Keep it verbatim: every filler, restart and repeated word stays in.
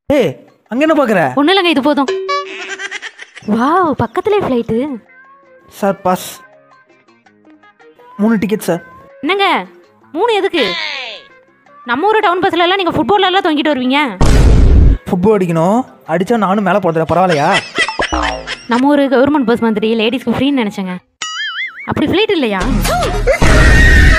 ஏய் அங்க என்ன பாக்குற? ஒன்றும் இல்லைங்க, இது போதும். வாவ், பக்கத்துலேயே ஃப்ளைட்டு. Sir pass. மூணு டிக்கெட் சார். என்னங்க மூணு எதுக்கு? நம்ம ஊர் டவுன் பஸ்ல எல்லாம் நீங்க ஃபுட்பால் எல்லாம் தொங்கிட்டு வருவீங்க. ஃபுட்பால் அடிக்கணும், அடிச்சா நானும் மேலே போடுறேன், பரவாயில்லையா? நம்ம ஒரு கவர்மெண்ட் பஸ் மாதிரி லேடிஸ்க்கு ஃப்ரீன்னு நினைச்சேங்க. அப்படி ஃப்ளைட் இல்லையா?